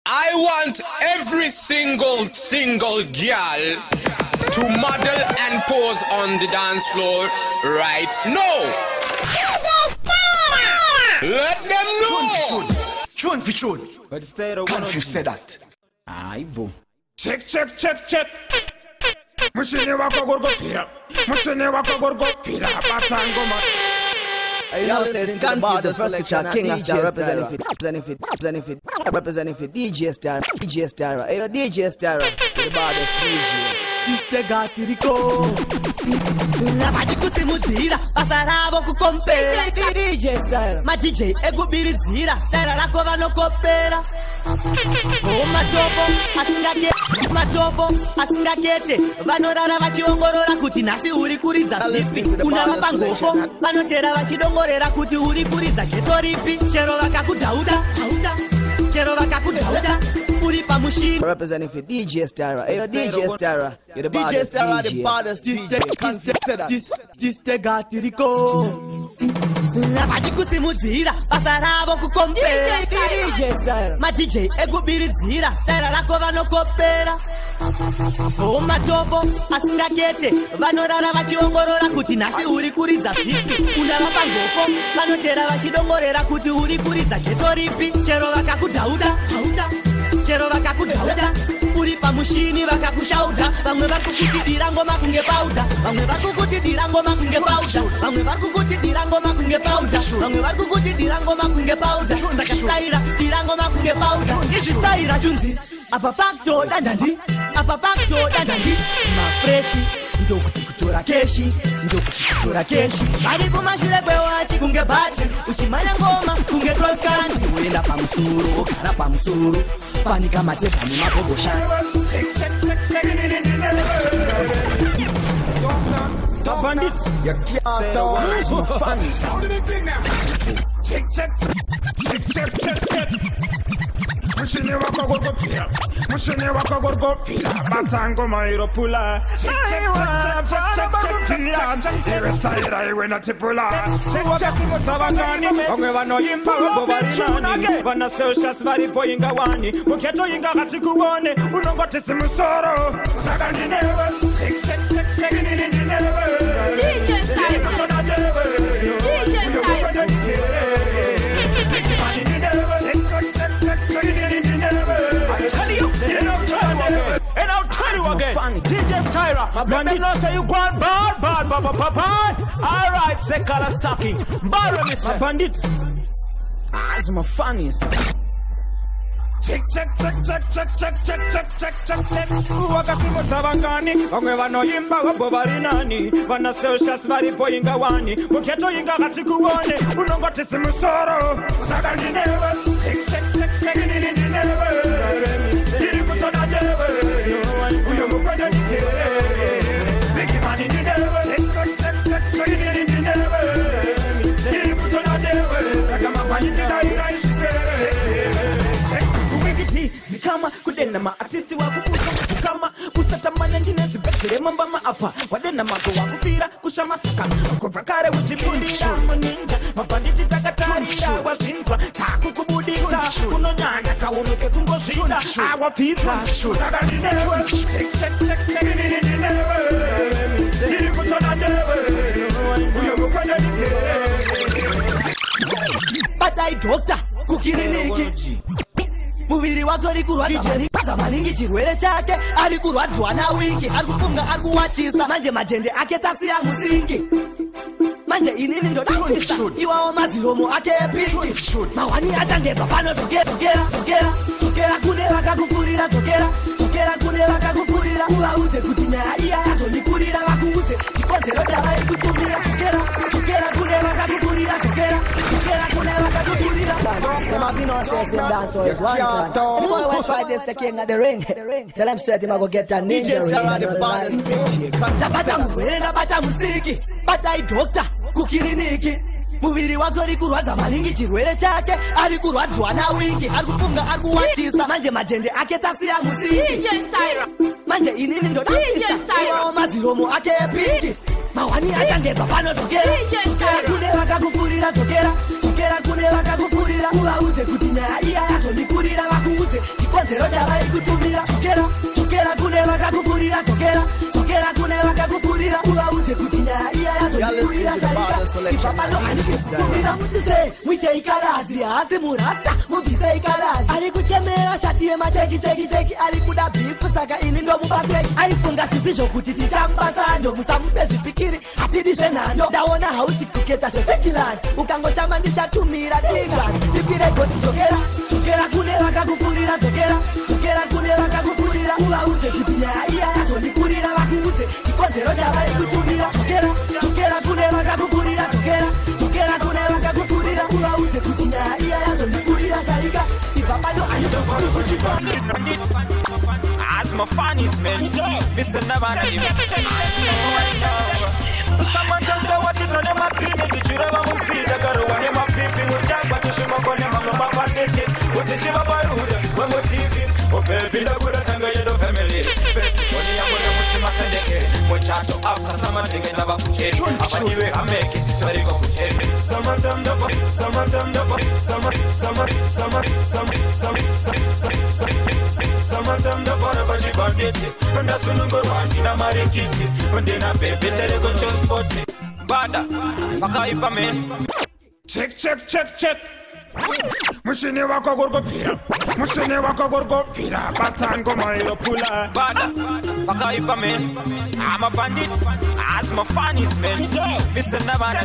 I want every single girl to model and pose on the dance floor right now. Let them know. Tune for tune. Can't you say that? Aye, boom. Check. Mushini wako gorgofira. Mushini wako gorgofira. Batangoma. You know, says Gunfuse the prostitute king of star representing for DJ Star. Hey, DJ Star, the baddest DJ. Tiste gatiriko Labadi kusimuzira Basarabo kukompera DJ Star. Ma DJ ekubirizira Stara rako vanokopera Matopo asingakete vanorara vachiongorora kuti nasi uri kuridza zvipi una mapangofo vanotera vachidongorera kuti uri kuridza geto ripi chero vakakudhauda uri pamushini Representing for DJ Star. Hey, DJ Star, you're the DJ baddest Star, DJ. the baddest DJ. Tiste gatiriko Labadi kusimudzira Basarabo kukompera DJ Star. Ma DJ ekubiridzira Stara rako vanokopera Matopo asingakete vanorara vachiongorora kuti nasi uri kuridza zvipi una mapangofo vanotera vachidongorera kuti uri kuridza geto ripi chero vakakudhauda uri pamushini vakakushauda vamwe varikukutidira ngoma kunge pauda vamwe varikukutidira ngoma kunge pauda vamwe varikukutidira ngoma kunge pauda vamwe varikukutidira ngoma kunge pauda saka staira dira ngoma kunge pauda izvi staira chunzi apa pakto dandandi mafreshi ndokuti kutora keshi vari kumashure kwewachi kunge bati uchimanya ngoma kunge troskansi uenda pamusoro ogara pamusoro fanika mateva nemagogosha Mushini wako gorgofira. Batangoma iropula. Iwe staira iwe natipula. Omwe vanoimba bobarinani vanaseoshas varipo ingawani muketo inga katikuone Unongoti simusoro. Saka ndinewe. DJ Style. And I'll tell you again, DJ Styra, let them know say you gone bad. Alright, say color stocking. Borrow me, sir. Bandits. That's my funnies. Check. Wakasimu zavangani, omwe vanoimba bobarinani vanaseoshas varipo ingawani muketo inga katikuone Unongoti simusoro. Saka ndinewe. Iri kutona dewe. Uyo mukwende nikere. Big money ndinewe. Check. Iri kutona dewe. Saka mapanyiti na iraishikere. Zikama kudena maartisti wakupuza kukama musatamanya njine zibekere mambama apa wadena mago wakufira kushamasaka kuvakare uchibudira muninja mabanditi takatarira wazinzwa kakukubudisa unonyanya kaunuke kungozvida awapfidza Saka ndinewe. Check. Iri kutona dewe. Uyo mukwende nikere. Batai doctor kukiriniki muviri wako ari kurwadza maningi chirwere chake ari kurwadziwa nawiki ari kufunga ari kuwachisa manje matende ake tasiya musingi manje inini ndodakundisa iwawo maziromo ake epingi mawani atangeba pano tokera kune vakakufurira tokera kune vakakufurira uvaudze kuti nyaya iya yazonikurira vakuudze chikonzero chavayi kutumira tokera kune vakakufurira tokera kune vakakufurira Them says in dance always one time. Any boy want try this, the king of the ring. Tell him straight him I go get that ninja ring. Ndabata musiki batai doctor kukiriniki muviri wako ari kurwadza maningi chirwere chake ari kurwadziwa nawiki ari kufunga ari kuwachisa manje matende ake tasiya musingi manje inini ndodakundisa iwawo maziromo ake epingi mawani atangeba pano tokera kune vakakufurira tokera kune vakakufurira uvaudze kuti nyaya iya yazonikurira vakuudze chikonzero vaikutumira tokera kune vakakupurira tokera kune vakakupurira uvaudze kuti nyaya iya yazondipurira shaika ipapano handikukumira mutise muite ikalazi hasi murasta mubvise ikalazi ari kuchemera shati yemacheki ari kuda bhifu saka ini ndomubaseki aifunga zvisizvo kuti tichambasa ndomusamupe zvipikiri hatidi zvenhando ndaona hauti kuketa zvevegilance ukangochama ndichatumira tingazi ndipire goti tokera kune vakakupurira tokera kune vakakupurira uvaudze kuti nyaya iya yazondipurira vakuudze chikonzero chavaikutumira tokera kune vakakupurira tokera kune vakakupurira uvaudze kuti nyaya iya yazondipurira shaika ipapano As my funnies man, listen never someone tell me what is on my opinion. Did you ever move feet? I got one in my pipi. We jack back to Shima Kone, Mama Pandit. What is Shiva Baruda? When we're TV. Oh, baby, the good Tanga, you're the family. Only I'm going to put you my Sendeke. When Chato after summer, they get about to change. Anyway, I make it to very good. Summertime, the fuck, summertime, the fuck, summertime, the fuck, but she bandit. And that's when number one in a marikiti. And then I pay for the control spot. Bada, Makaipa man. Check. Mushine wako gorgo pira. Batango mailo pula. Bada, Makaipa man. I'm a bandit. As my funnies man. Listen never I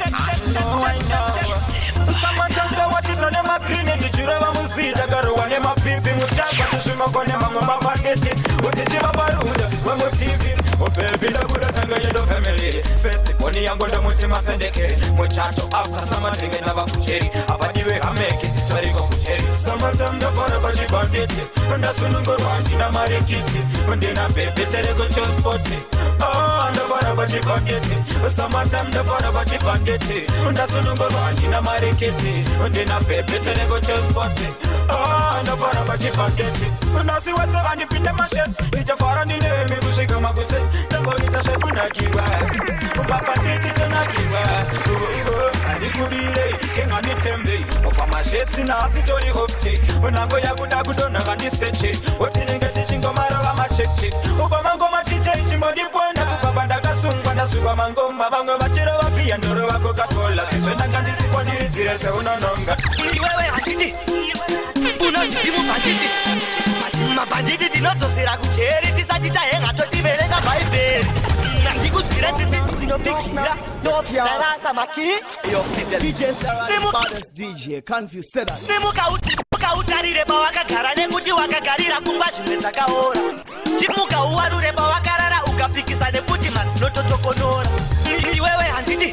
know. Someone tell me what is on my opinion. Did you ever move feet? I got one in my pipi. We jack back to Shima Kone, Mama Pandit. What is Shiva Baruda? When we're TV. Oh baby, the good Tanga, you're the family. First, only I'm going to put you my Sendeke. When Chato after summer, they get never kucheri. About the way I make it, it's very good kucheri. Summertime, the fun of a bandit. And that's when I'm going to in a marikiti. And then I pay better go just spot it. Oh, and the fun of a bandit. Summertime, the fun of a bandit. And that's when I'm going to in a marikiti. And then I pay better go just spot it. Oh, and the fun of a bandit. And I see what's around the pin of my shirts. It's a foreign in the name, we shake my goose. The body touch a kunakiwa. Papa niti tunakiwa. Adikubile, kenga nitembe. Opa mashetsi na asitori hopti. Unango ya kudagudona gani seche. Otinenge tichingo marawa macheche. Opa mango matiche ichimodi pwenda. Kupabanda kasungwa na suwa mangoma. Bango bachiro wapia ndoro wa Coca-Cola. Sipenda kandisi kwa diritire se unanonga. Iwewe hatiti. Unashitimu banditi. Mabanditi tinotosera kucheri. Tisatita henga totiverenga baiberi. Ndikudzira tinopikira. Ndarasa maki. DJ Starrah, baddest DJ, confused said that. Simuka utarire pawakagara nekuti wakagarira pfungwa zvimwe dzakaora. Chimuka uwarure pawakarara ukapikisa nekuti mazino totokonora. Iwewe handiti.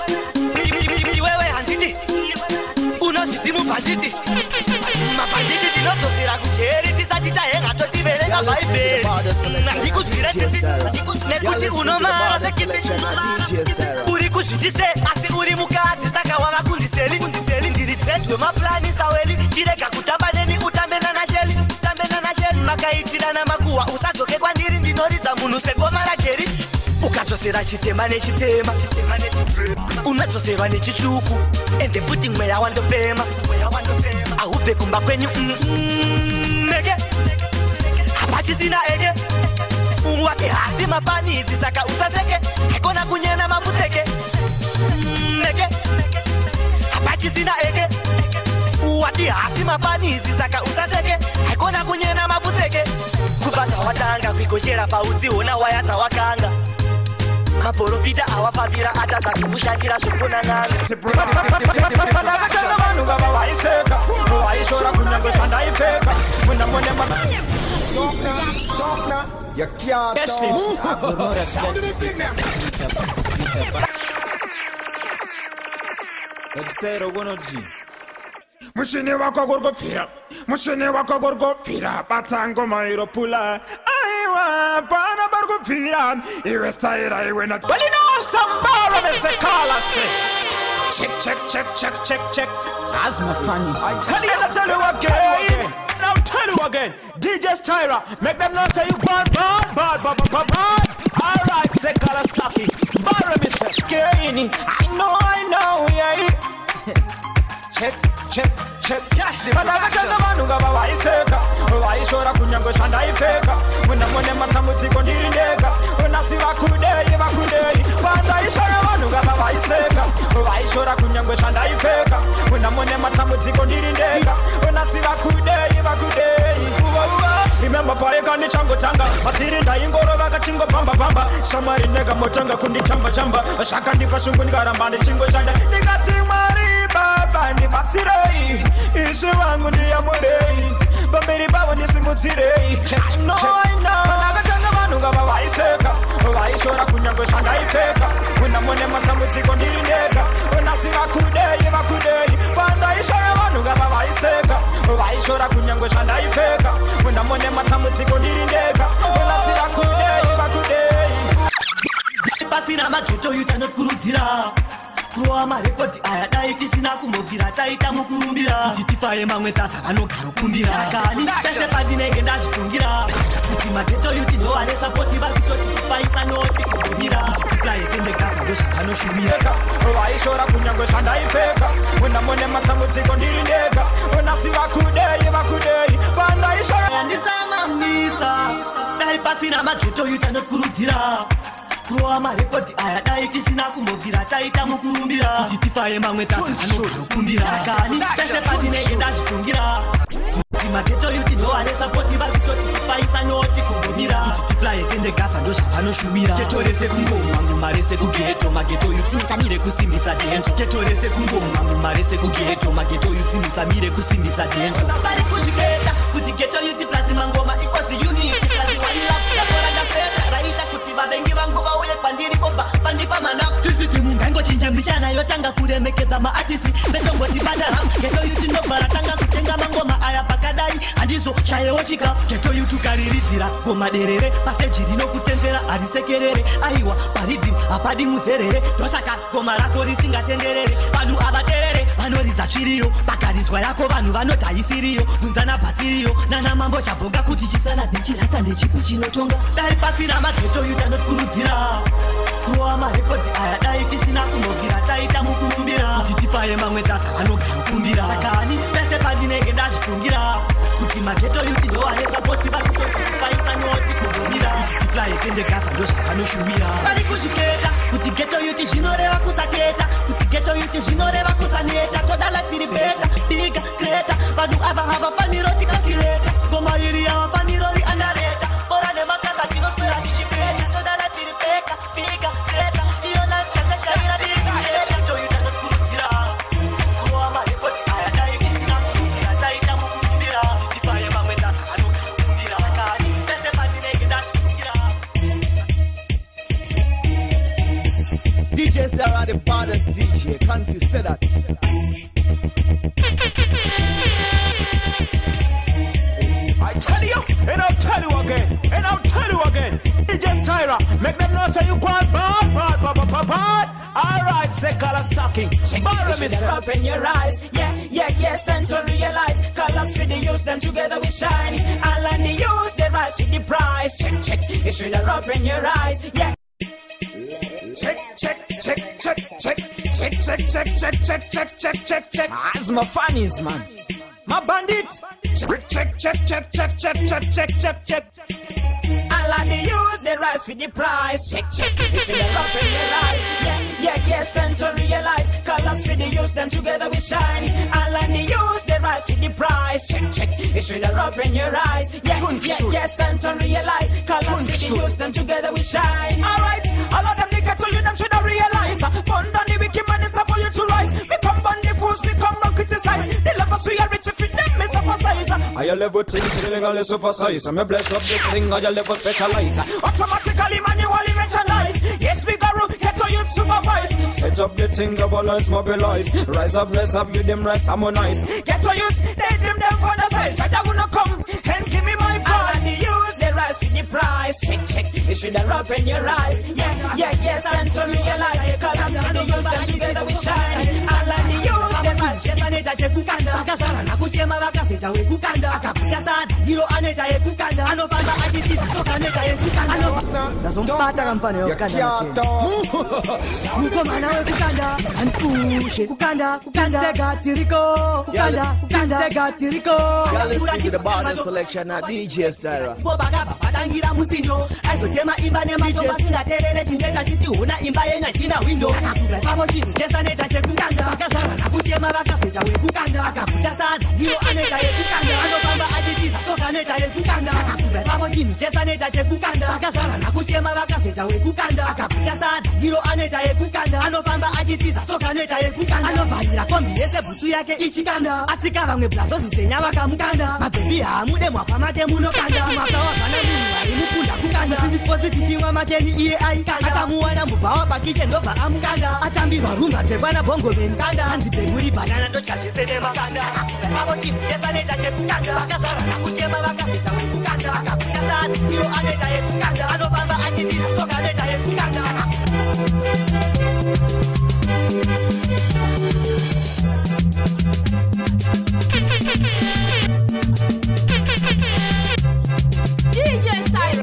Unozvitimu banditi. Mabanditi tinotosera kucheri tisati tahenga totiverenga baiberi. Ndikudzira nekuti unomara sekiti. Uri kuzvitise asi uri mukadzi saka wava kundiseli. Ndiri trend wemaplani saweli. Chirega kutamba neni utambe nanasheli. Makaitirana makuwa usadzoke kwandiri ndinoridza munhu segoma rageri. Ukadzosera chitema nechitema. Unadzosera nechitsvuku. Ende futi mweya wandofema. Ahubve kumba kwenyu. Mege. Hapachisina ege. Wake hasi mafanizi saka usaseke. Hakona kunyena mafuteke. Mege. Hapachisina ege. Wake hasi mafanizi saka usaseke. Hakona kunyena mafuteke. Kubata watanga kwikochera pauzi ona wayatsa wakanga. Maporofita awafabira ataza kumushandira zvokona nanga. Stop now. You can't Mushine wako gorgo pira. Batango mailo pula. Aiwa, bana bargo pira. Iwe staira iwe na. Well, you know some bar me say call us check. As my funny. I tell you again. DJ Starrah, make them know say you bad. Alright, say call us Chucky. Bar me say Kenny. I know, yeah. Check. Cash the man. kunyangwe shandaipfeka mwina mune matambudziko ndiri ndega unasi vakudei vakudei vandaishaya vanhu ngava vaiseka vaishora kunyangwe shandaipfeka mwina mune matambudziko ndiri ndega unasi vakudei vakudei remember paeka ndichangotanga matiri ndaingorova kachingopamba shamwari nega motanga kundichamba zvakandipa shungu ndikaramba ndichingoshanda ndikati Mwari baba ndibatsirei ishe vangu ndiyamurei pamberi pavo ndisimudzirei ndakatanga vanhu ngava vaiseka vaishora kunyangwe zvandaipfeka mwina mune matambudziko ndiri ndega unasi vakudei vakudei pandaishaya vanhu ngava vaiseka vaishora kunyangwe zvandaipfeka mwina mune matambudziko ndiri ndega unasi vakudei vakudei pasina mageto yuta nokurudzira kurowa marekodhi aya dai tisina kumbobvira taita mukurumbira kuti tifaye mamwe tasa vanogara kumbira kani pese pandinenge ndazvifungira kuti mageto yuti ndowane sapoti vari kutoti kupaisa noti kugumira kuti tiplaye tendegasa ndozvavanoshumira vaishora kunyangwe zvandaipfeka mwina mune matambudziko ndiri ndega unasi vakudei vakudei pandaishaya yandisamamisa dai pasina mageto yuta nokurudzira kurowa marekodhi aya dai tisina kumbobvira taita mukurumbira kuti tifaye mamwe tasa vanogara kumbira kani pese pandinenge ndazvifungira kuti mageto yuti ndowane sapoti vari kutoti kupaisa noti kugumira kuti tiplaye tendegasa ndozvavanoshuwira geto rese kungomwa ngoma rese kugeto mageto yuti musamire kusimbisa denzo geto rese kungomwa ngoma rese kugeto mageto yuti musamire kusimbisa denzo vari kuzviketa kuti geto yuti plazi mangoma ikwazi unity plazi walilakudakorandaseta raita kuti vavengi vangu vauye kwandiri kobva pandipa manafu sisitimu ngaingochinja mbichana yotanga kuremekedza maartisti vetongoti badaram geto yuti ndobva ratanga kutenga mangoma aya pakadai handizo shayewo chikafu geto yuti ukariridzira ngoma derere pasteji rinokutenzera harisekerere aiwa paridhimu hapadi muzerere ndosaka goma rako risingatenderere vanhu avaterere vanoridza chiriyo pakaridzwa yako vanhu vanodhaisiriyo bvunzana bhasiriyo nana mambo chabhoga kuti chisana nechirasa nechipi chinotonga dai pasina mageto yuti anokurudzira kurowa marekodhi aya dai tisina kumbobvira taita mukurumbira kuti tifaye mamwe tasa vanogara kumbira sakani pese pandinenge ndazvifungira kuti mageto yuti ndowane sapoti vari kutoti kupaisa noti kugumira kuti tiplaye tendegasa ndozvavanoshuwira vari kuzviketa kuti geto yuti zvinoreva kusaketa kuti geto yuti zvinoreva kusaneta todala piri beta biga kreta vanhu ava havafaniro tikakireta ngoma iri yavafaniro riandareta bora nemakasa tinoswera tichipeta todala piri beka biga kreta stiona kakashavira biga geto yuti anokurudzira kurowa marekodhi aya dai tisina kurumbira taita mukurumbira kuti tifaye mamwe tasa vanogara kumbira sakani pese pandinenge ndazvifungira DJ Star the baddest DJ, can't you say that? I tell you, and I'll tell you again, and I'll tell you again. DJ Tyra, make them know say you quite bad. Alright, say color stocking. You should have opened your eyes. Yes, time to realize. Colors for the use, them together we shine. All on the use, the rise with the price. Check. You should have opened your eyes. Yeah. Check. As my funnies, man. My bandit. Check. All on the use, the rise with the price. Check. You should have opened your eyes. Yes, time to realize. Colors for the use, them together we shine. All on the use, the rise with the price. Check. You should have opened your eyes. Yes, time to realize. Colors for the use, them together we shine. Alright, all of them niggas told you them should have realized. Bond on the wicked man, it's up for you to rise. We come on the fools, we come on criticize. They love us, we are rich if it them, it's up for size. I level things, illegally super size. I'm a blessed up the thing, I level specialize. Automatically, manually recognize. Yes, we got room, get to you supervise. Set up the thing, the balance mobilize. Rise up, bless up, you them rise, harmonize. Get to use, they dream them for the side. Try that wanna come and give me my prize. And the use, they rise with the price. Check. You should have opened your eyes. Yes, time to realize. Colors and the use, them together we shine. All and the use, they rise. Yes, aneta chekukanda akasara nakuchema vakafeta wekukanda akakuta sada ndiro aneta yekukanda anofamba achitisa soka aneta yekukanda. That's Zompata kampani yokanda Mukomana we kukanda Sanpushe Kukanda Stega tiriko Kukanda Stega tiriko You're listening to the Barter Selection at DJ Styra. Patangira musindo Azotema imba nema Soma sina terene Chineta chiti una imba yenga china window Pamo chiru Chesa neta che kukanda Akasara na kutema Bakafeta we kukanda Akakucha sada Dio aneta ye kukanda Ano bamba ajitiza Toka neta ye kukanda Pamo chiru Chesa neta che kukanda Akasara na kutema Bakafeta we kukanda Akakucha sada Dio aneta ye kukanda Ano bamba ajitiza Toka neta ye kukanda Ano valira kombi Yese busu yake ichikanda Atika vangwe blazo zisenya wakamukanda Mabebi hamude mwapamake muno kanda Mwafa wakana munu mukunda kukanda Sisi spozi chichiwa makeni iye aikanda Atamuwana mubawa pakiche ndoba amukanda Atambi warunga tegwana bongo benkanda Anzipe muri banana dochka chisene makanda Abo chimu kesa neta che kukanda Akasara na kuchema wakafita we kukanda Akakucha saati tiro aneta ye kukanda Ano bamba ajitiza toka neta ye kukanda DJ Styra.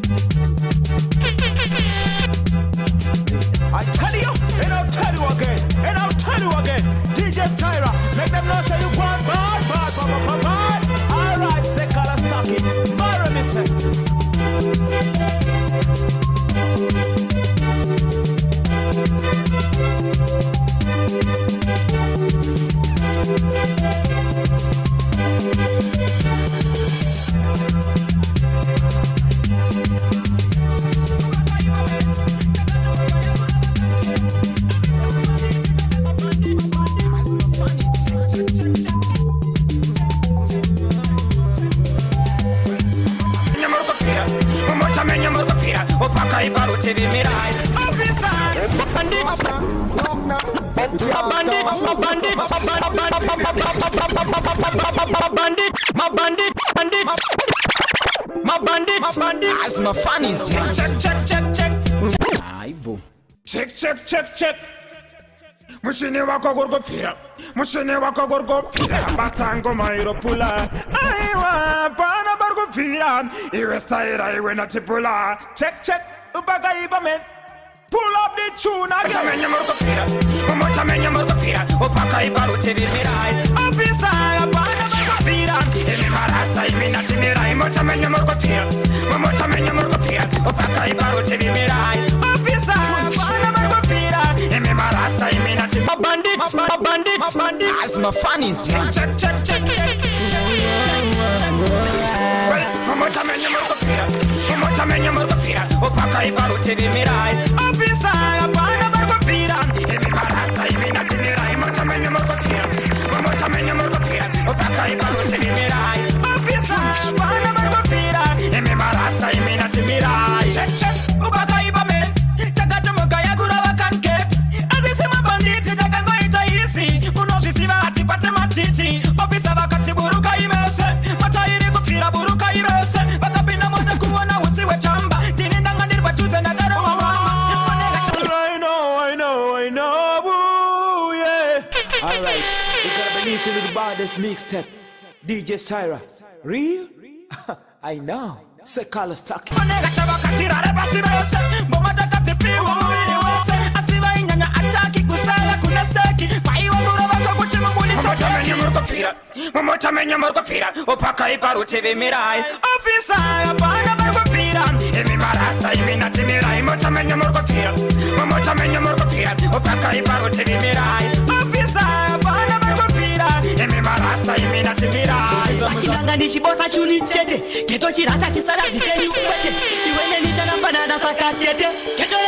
I tell you, and I'll tell you again, and I'll tell you again. DJ Styra, make them know say you want bad. All right, say color stocking. Borrow me say. My bandit, as my funnies. Check. Aibo. Check. Mushine wako gorgo fira. Batango mairo pula. Aiwa, bana bargo fira. Iwe Styra, iwe natipula. Check. Ubaga iba men. Pull up the tune again. Mtamenya morgo fira. Opaka iba rotevi mirai. Officer, bana bargo fira. Emi marasta imi natimirai. Mtamenya morgo fira. Opaka iba rotevi mirai. Officer, bana bargo fira. Emi marasta imi natimirai. My bandit. As my funnies. Check. Mtamenya morgo fira. Opaka iba rotevi mirai. Officer, bana bargo fira. Emi marasta imi natimirai. Mtamenya morgo fira. Opaka iba rotevi mirai. Officer, bana bargo fira. Emi marasta imi natimirai. Check. Ubaka iba men. Tagato mokaya gura wakanket. Azisema banditi takango itaisi. Unojisiva ati kwa temachiti. Officer wakati buruka imese. Matairi kufira buruka imese. Wakapina moja kuwana utiwe chamba. Dini nangandir batuze nagaro wa mama. I know, woo, yeah. Alright, we're gonna be listening to the baddest mixtape. DJ Styra. Real? I know. Say color stock. Manega chava katira rebasi mese. Bomada katipiwa mwini wese. Asiva inyanya ataki kusala kuna steki. Kwa iwa mbura wako kutima muli Mtamenya morgo fira. Opaka iba rotevi mirai. Officer, bana bargo fira. Emi marasta imi natimirai. Mtamenya morgo fira. Opaka iba rotevi mirai. Officer, bana bargo fira. Emi marasta imi natimirai. Chilanga ni chibosa chuni chete. Keto chirasa chisala dikeni uwete. Iwene nitana banana sakatete. Keto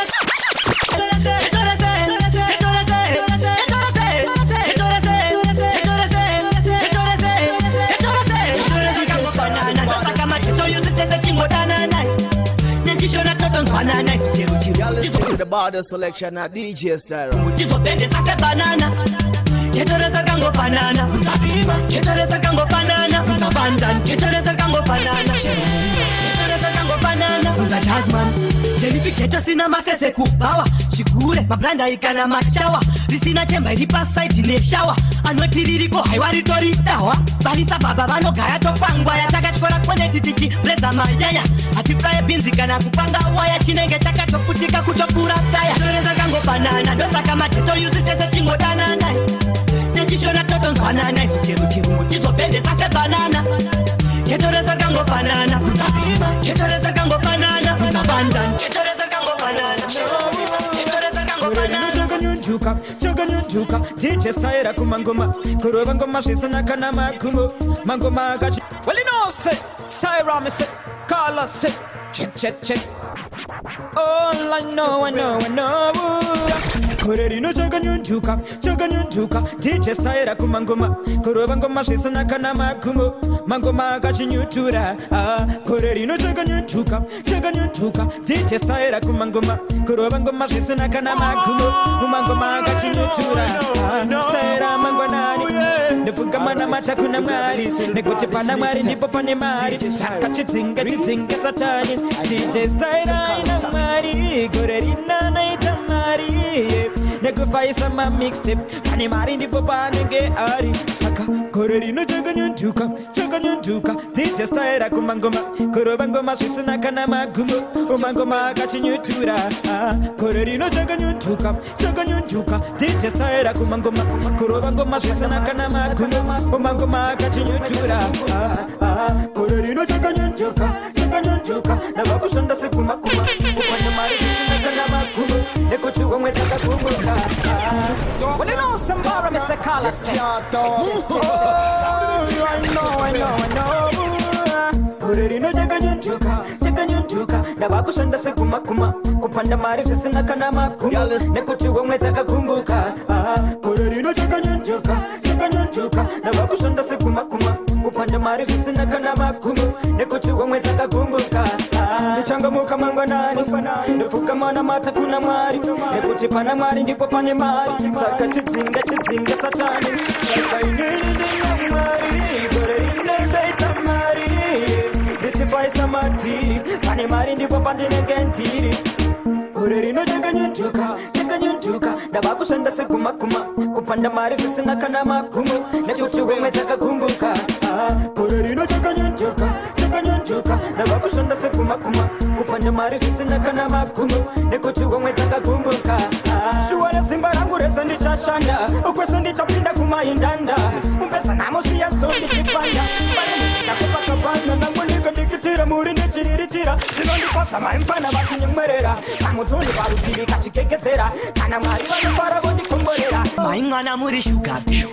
You're listening to the Barter Selection at DJ Styra. Banana. Ketoreza kango banana. Ketoreza kango banana. Ketoreza kango banana. Ketoreza kango banana. Jasmine. Geto sina masese kubawa Shigure, mabranda ikana machawa Risina chemba ilipa site neshawa Anweti liriko haiwari tori dawa Balisa baba vano kaya topangwa Yataka chikola kwenye titiki Bleza mayaya Hati praye binzi kana kupanga waya Chinenge chaka toputika kutokura taya Doreza kango banana Dosa kama teto yuzi tese chingo danana Tenjishona toto nzwanana Izukiru chirungu chizo bende sase banana Getoreza kango banana Getoreza kango banana Getoreza kango banana Getoreza kango banana Chaganyuntuka DJ Styra kumangoma Kuroba ngoma shisana kana makumo Mangoma gachi Well you know say Styra me say Call us say Check All I know Korerino chaganyuntuka DJ Styra kumangoma Kuroba ngoma shisana kana makumo Mangoma gachi nyutura Korerino chaganyuntuka DJ Styra kumangoma Kuroba ngoma shisana kana makumo Mangoma gachi nyutura Styra mangwanani Nefuga mana mata kuna mari Negote pana mari ndipo pane mari Saka chizinga satani DJ Styra ina mari Korerina na ita mari Negufai sama mixtape Pani mari ndipo panenge ari Saka korerino chaganyuntuka DJ Styra kumangoma Kuroba ngoma shisana kana makumo Mangoma gachi nyutura Korerino chaganyuntuka DJ Styra kumangoma Kuroba ngoma shisana kana makumo Mangoma gachi nyutura Korerino chaganyuntuka Nabakushanda sikumakuma Kupanya mari shisana kana makumo Nekuchuwa mweza kakumbuka Well you know some bar me say call us I know Korerino chaganyuntuka Nabakushanda sikumakuma Kupanda mari shisana kana makumo Nekuchuwa mweza kakumbuka Korerino chaganyuntuka Nabakushanda sikumakuma Kupanda mari shisana kana makumo Nekuchuwa mweza kakumbuka Nichangamuka mangwanani Nefuka mana mata kuna mari Nekuchi pana mari ndipo pane mari Saka chizinga satani Saka inini mari Korerino ndaita mari Nitifai samati Pane mari ndipo pandine gentiri Korerino chaganyuntuka Nabakushanda sikumakuma Kupanda mari shisana kana makumo Nekuchi wemeza kakumbuka Korerino chaganyuntuka Nabakushanda sikumakuma Kupanda mari shisana kana makumo Nekuchi wemeza kakumbuka Shuwara simba rangu resa ndichashanda Ukwesa ndichapinda kumaindanda Umpeza namo siya sondi chipanda Mbale musika kupaka banda Nangu ndiko ndikitira muri ndichiritira Sino ndipatsa maimfana basi nyumwerera Kamutundi barutiri kachikeketera Kana mari vanipara bondi kumborera Maingana muri sugar beans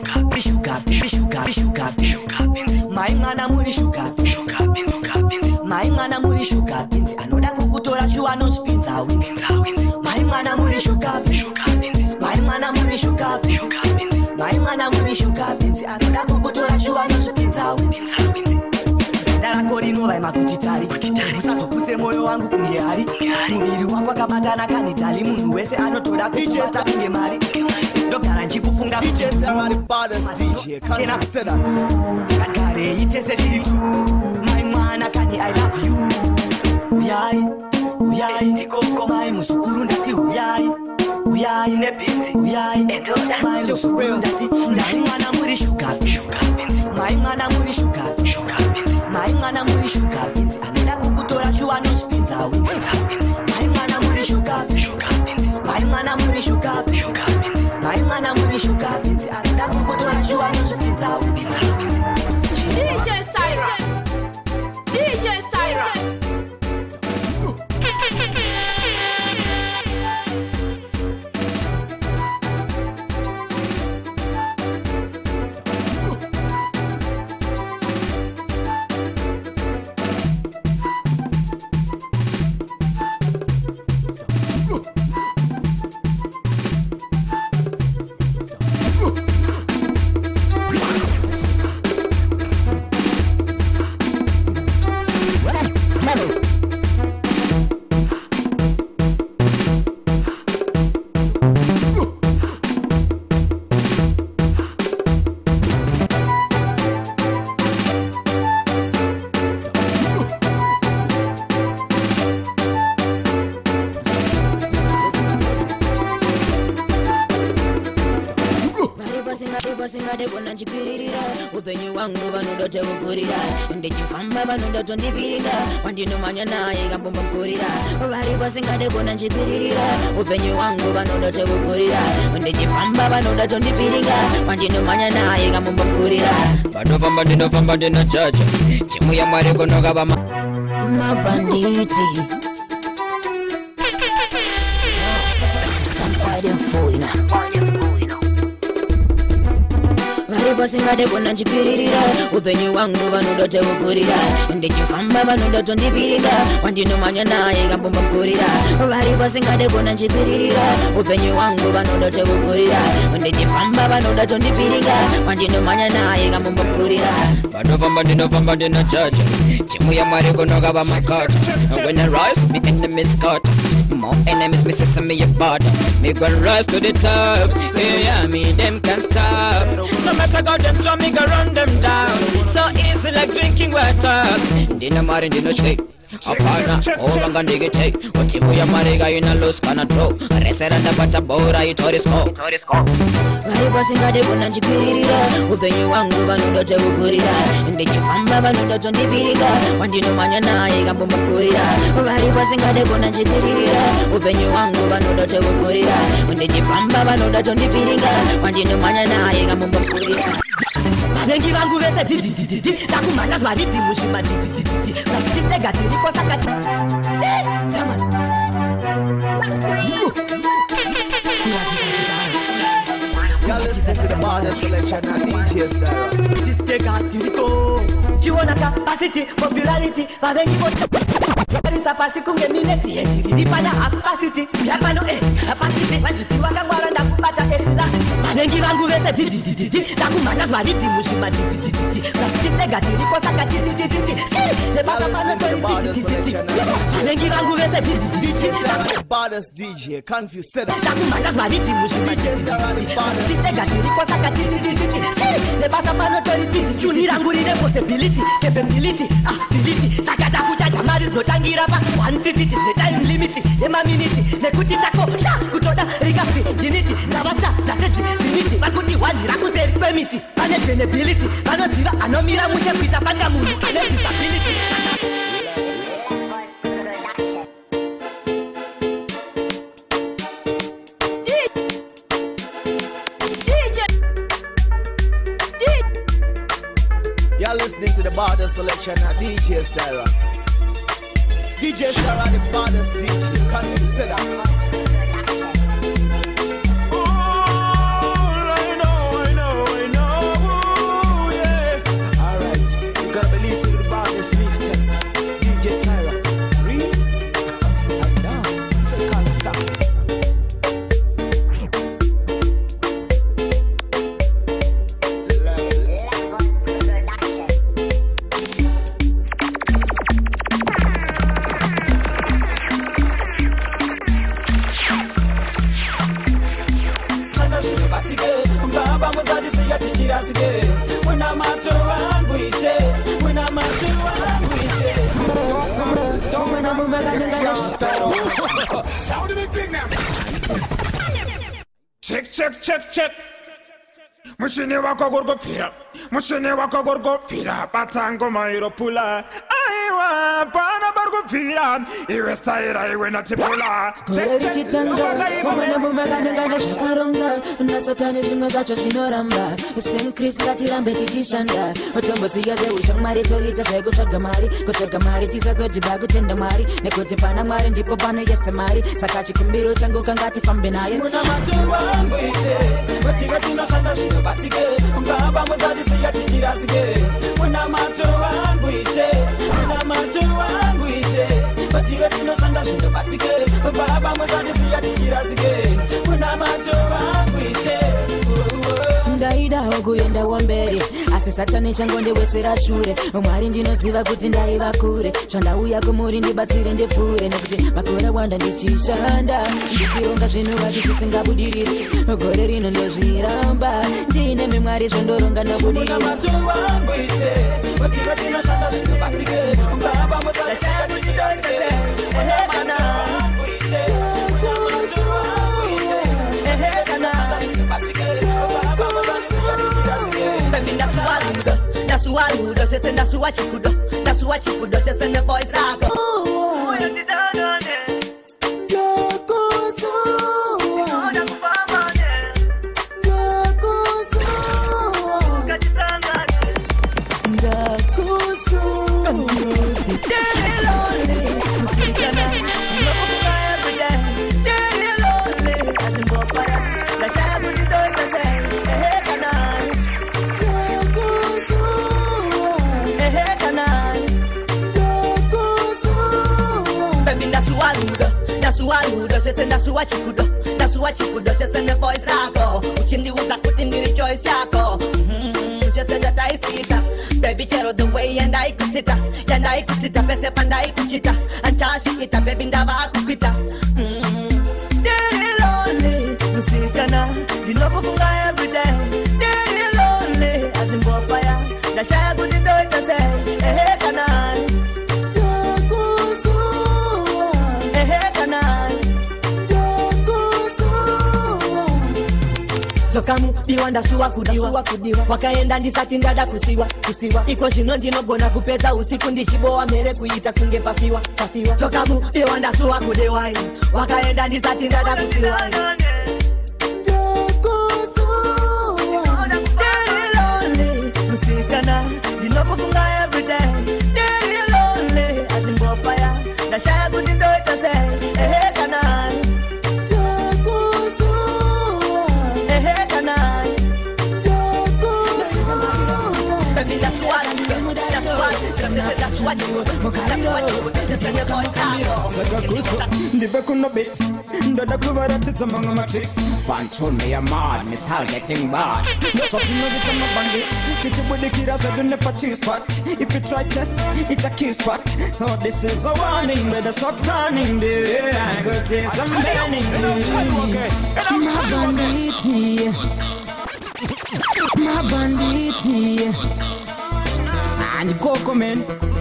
Maingana muri sugar beans Maingana muri sugar beans Anoda kukutora shuwa no spins a wins Maingana muri sugar beans Maingana muri sugar beans Maingana muri sugar beans Anoda kukutora shuwa no spins a wins Dara kori nova makutitari Musazo kuse moyo wangu kungehari Mubiri wako kabatana kanitali Munu wese anotoda kukubata kunge mari Dogara nchikufunga DJ Styra the baddest DJ, can I say that? Kakare itese situ My mwana kani I love you Uyai My musukuru ndati uyai My musukuru ndati mwana muri sugar beans My mwana muri sugar beans My mwana muri sugar beans Anoda kukutora shuwa no spins a wins My mwana muri sugar beans My mwana muri sugar beans My mwana muri sugar beans Anoda kukutora shuwa no spins a wins DJ Styra. ngandebona nchikwirira upenyu wangu vanoda kukurira ndichifamba vanoda tondipirira wandinomanya naye kambomba mkurira vari vasingandebona nchikwirira upenyu wangu vanoda kukurira ndichifamba vanoda tondipirira wandinomanya naye kambomba mkurira vanofamba ndinochacha timu ya Mwari kunokava mabanditi samkwademfuina vasingandebona nchikwirira upenyu wangu vanoda kukurira ndichifamba vanoda tondipirira wandinomanya naye kambomba mkurira vari vasingandebona nchikwirira upenyu wangu vanoda kukurira ndichifamba vanoda tondipirira wandinomanya naye kambomba mkurira vanofamba ndinochacha timu ya Mwari kunokava makata when I rise me enemies cut more enemies me sesame your body me gonna rise to the top yeah me them can't stop no matter how them try me go run them down so easy like drinking water ndina mari ndino shake apana ovanga ndigite utimu ya Marega ina lose kana draw resera ndapata bora itorisko vari vasingandebona nchikwirira upenyu wangu vanoda kukurira ndichifamba vanoda tondipirira wandinomanya naye kambomba mkurira vari vasingandebona nchikwirira upenyu wangu vanoda kukurira ndichifamba vanoda tondipirira wandinomanya naye kambomba mkurira Nengi vangu vese dididididi takumanya zvariti mushima dididididi vasitega tiriko sakati jamani You're listening to the Baddest Selection and DJ Styra. Sistega tiriko chiona capacity popularity vavengi vota Parisa pasi kunge mineti endiri pana capacity yapano capacity vachiti vakangwara ndakubata etilasi Nengi vangu vese dididididi takumanya zvariti mushima dididididi vasitega tiriko sakati dididididi nebasa pano tori dididididi Nengi vangu vese dididididi The Baddest DJ, confused set up. takumanya zvariti mushima dididididi vasitega tiriko sakati dididididi nebasa pano tori dididididi chuni rangu rine possibility capability ability saka takuchaja mari zinotangira pa 150 zvine time limit yemaminiti nekuti takosha kutoda rikafi jiniti navasta taseti limiti vakuti wandira kuseri kwemiti vane genability vanoziva anomira mushe kuita panga munhu ane disability You're listening to the Baddest Selection and DJ Styra. DJ Styra, the Baddest DJ, confused set up. Check. Mushini wako gorgo fira batango mairo pula aiwa pana bargo fira iwe staira iwe natipula Koreri chitanga, umana mumagana shakaronga Nasatani zvingo zacho zvinoramba Same Chris ngatirambe tichishanda Otombosiya zeushamwari toita zvekutsvaga mari tisazodhiba kutenda Mwari nekuti pana Mwari ndipo pane yese mari saka chikumbiro changu kangatifambe naye Muna mato wangu ishe Vatika tunashanda zvinobatike Ungaba muzadisiya tichirasike Muna mato wangu ishe Vatika tunashanda zvinobatike Ungaba muzadisiya tichirasike Muna mato wangu ishe ndaidawo kuendawo mberi asi satani changondewesera shure Mwari ndinoziva kuti ndaiva kure zvandauya kumuri ndibatsire ndipfure nekuti makore wanda ndichishanda ndichironga zvinhu vati zvisingabudiriri gore rino ndozviramba ndinemi Mwari zvondoronga Muna mato wangu ishe Vatika tunashanda zvinobatike Ungaba muzadisiya tichirasike Muna mato wangu ishe Vatika tunashanda zvinobatike Ungaba muzadisiya tichirasike chikudo chese ndasuwa chikudo chese ne boys ako Waludo, chese ndasuwa chikudo, chese ne voice yako uchindiuza kuti ndiri choice yako chese ndataisita baby chero the way yandaikuchita pese pandaikuchita antashikita baby ndava kupita Diri lonely, musikana ndinokufunga everyday Diri lonely, azimbofaya ndashaya kuti ndoitase kanai Zokamu diwa ndasuwa kudiwa wakaenda ndisati ndada kusiwa iko zvino ndinogona kupedza usiku ndichibowa mere kuita kunge pafiwa Zokamu diwa ndasuwa kudiwa wakaenda ndisati ndada kusiwa musikana ndinokufunga everyday Diri lonely azimbofaya ndashaya kuti ndoitase kanai Ndive kuno bit ndoda kuvaratidza mamwe matricks Pancho me a mad, miss her getting bad Ndosati nodita mabandit tichibudikira zvedu nepacheese part If you try test, it's a kiss part So this is a warning, better start running there Cause there's a banning My banditi And Coco man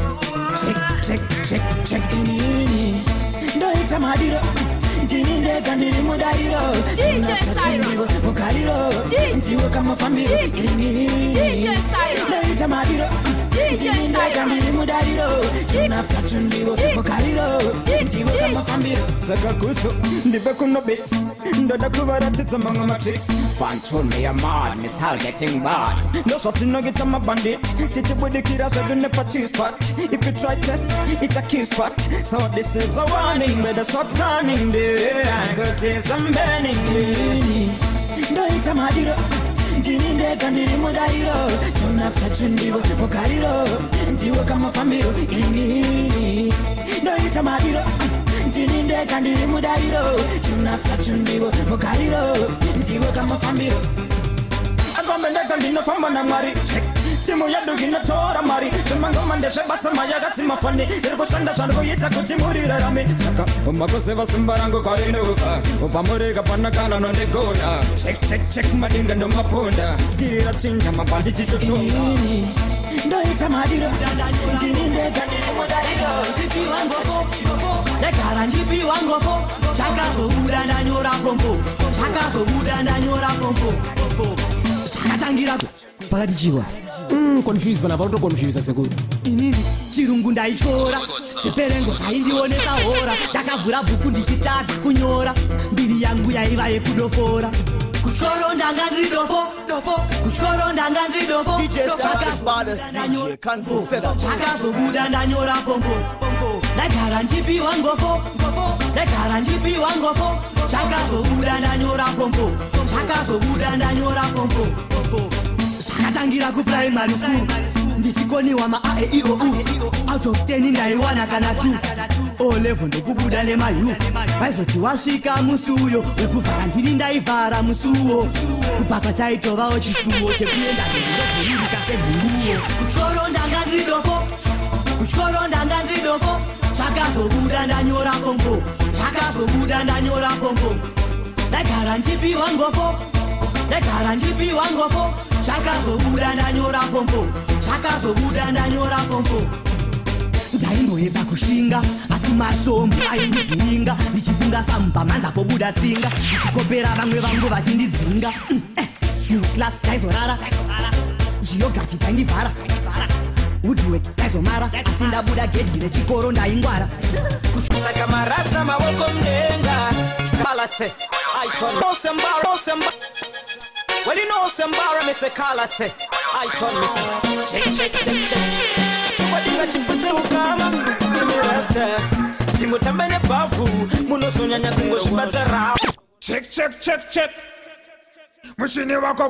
check ini Ndoita madiro Ndininde kandiri mudariro DJ Styro Mukariro Ndiwe kama famiro DJ Styro Ndoita madiro Ndininde kandiri mudariro Tunafta chundiwo Mukariro Ndiwe kama famiro Saka kuso Ndive kuno bit Ndoda kuvaratidza mamwe matricks Pancho me a mad, miss her getting bad Ndosati nogita mabandit tichibudikira zvedu nepacheese part If you try test, it's a kiss part So this is a warning, better start running there Cause there's some banning Ndoita madiro Ndininde kandiri mudariro Tunafta chundiwo Mukariro Ndiwe kama famiro Ndoita madiro Ndininde kandiri mudariro Tunafta chundiwo Mukariro Ndiwe kama famiro Agombendeka ndinofamba na mwari Check timu yadu inotora mari Zemangoma ndeshebasa mayagati mafani Irikushanda zvarikuita kuti murirarame Saka umakoseva simbarangu kwarinuka Upamurika panakana nondigona Check madinga ndo maponda Skirira chinja mabandi chitotona Ndoita madiro Ndininde kandiri mudariro Chiwangofo Negara njipi wangofo Chakazobuda ndanyora pompo Chakazobuda ndanyora pompo Chakatangira pakati chiwa confused pana pauto confuse sekuru inini chirungu ndaichora chiperengo chaindionesa hora ndakavhura bhuku ndichitadza kunyora mbiri yangu yaiva yekudofora kuchoro ndanga ndiri dofo kuchoro ndanga ndiri dofo chakazobuda ndanyora pompo ndagara njipi wangofo chakazobuda ndanyora pompo chakazobuda ndanyora pompo chakatangira kuprimary school ndichikoniwa maaeiou out of 10 ndaiwana kana 2 olevo ndokubuda nemayu vaizoti wasvika musi uyo wekuvhara ndiri ndaivhara musi uwo kupasa chaitovawo chishuwo chekuenda ndinozoirika seguruwo kuchoro ndanga ndiri dofo chakazobuda ndanyora pompo ndagara njipi wangofo chakazobuda ndanyora pompo ndaimboedza kushinga asi mashombo aindivhiringa ndichifunga sampa manza pobuda tsinga ndichikopera vamwe vangu vachindidzinga muclass ndaizorara geography taindivhara udwe kaizomara asindabuda gedhi rechikoro ndaingwara saka marasa mawoko mdenga kala se I told no sembara well you know sembara me se kala se I told me check chubadinga chiputse ukama mimi rasta chimutambene bafu munosonyanya kungoshibatara check mushini wako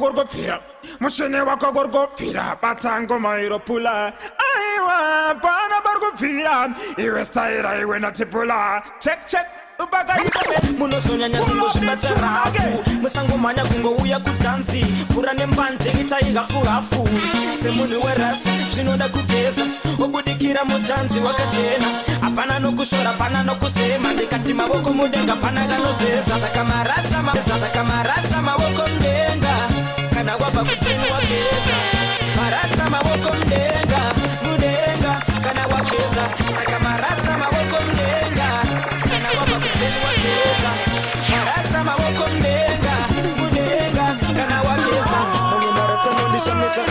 gorgofira batango mairo pula aiwa bana bargofira iwe staira iwe natipula check ubaga munosonyanya kungoshibatara musango manya kungouya kudanzi fura nembanje itaiga furafu semuni werasta zvinoda kugeza obudikira mujanzi wakachena hapana nokushora hapana nokusema ndikati mavoko mudenga pana kanozeza saka marasa mavoko mudenga kana wabva kudzeni wageza marasa mavoko mudenga kana wageza saka marasa mavoko mudenga kana wabva kudzeni wageza marasa mavoko mudenga kana wageza mumwe marasa nondishamisa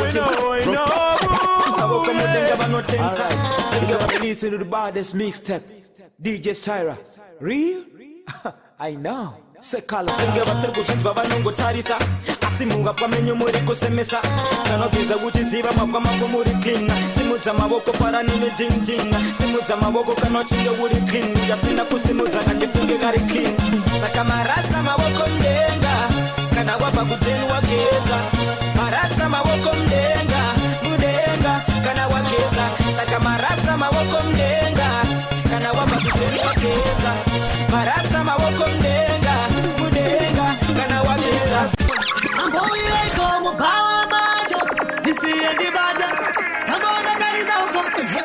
mavoko mudenga vanotenza Listen to the baddest mixtape, DJ Styra. Real? I know. Sekala. Singe vasiri kuchinjwa vanongotarisa asi munga pamenyu muri kusemesa kanogeza kuchiziva mapwa mako muri clean simudza mavoko paranini jinjinga simudza mavoko kana uchinge uri clean yasina kusimudza kandifunge kari clean saka marasa mavoko mudenga kana wabva kudzeni wageza marasa mavoko mudenga kana wageza saka marasa mavoko mudenga kana wabva kudzeni wageza marasa mavoko mudenga kana wageza amboyeko mubawa macho ndisiye ndibata kambona kaliza uko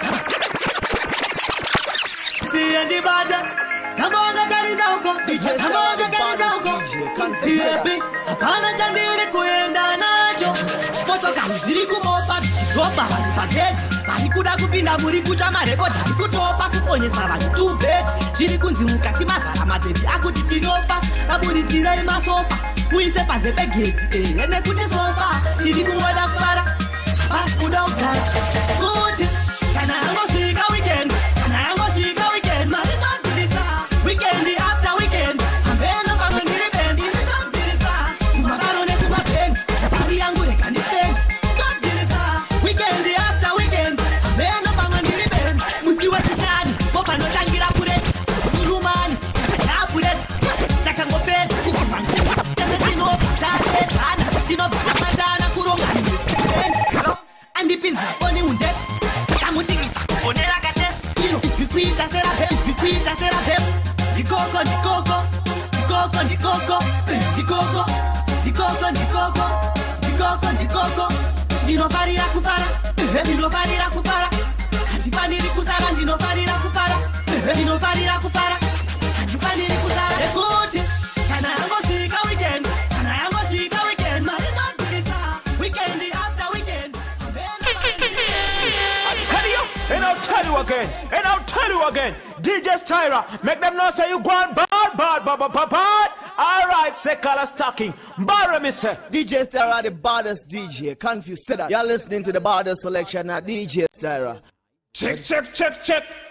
ndisiye ndibata kambona kaliza uko kambona kaliza uko yebi hapana chandiri kuenda nacho motokari ziri kumopa zvichitopa vanhu pagedhi vari kuda kupinda muri kuta marekodhi ari kutopa kuponyesa vanhu tubhedhi zviri kunzi mukati mazara mabhedhi akuti tinofa aburidzirai masofa muise panze pegedhi nekuti sofa tiri kungoda kuvara basi kuda kugara kuti kana yangosvika weekend marinodhirisa weekend after weekend hambeno pamwe ndiri bendi ndinodhirisa kumakaro nekumabendi safari yangu rekandistendi ndodhirisa weekend after weekend hambeno pamwe ndiri bendi musi wechishani popanotangira kureti surumani yaapureti takangopedza kukubvanzira tinobvamatana kuronganisendi andipinzira foni undesi tamutingisa kufonera katesi ino zvikuita serapep ndikoko ndinofarira kufara handifaniri kusara ndinofarira kufara handifaniri kusara ekuti kana yangosvika weekend marinodhirisa weekend after weekend I'll tell you again, DJ Styra, make them know say you gone bad. Alright, Sekala stocking. Barra me say. DJ Styra, the baddest DJ. Confused, say that. You're listening to the baddest selection at DJ Styra. Check.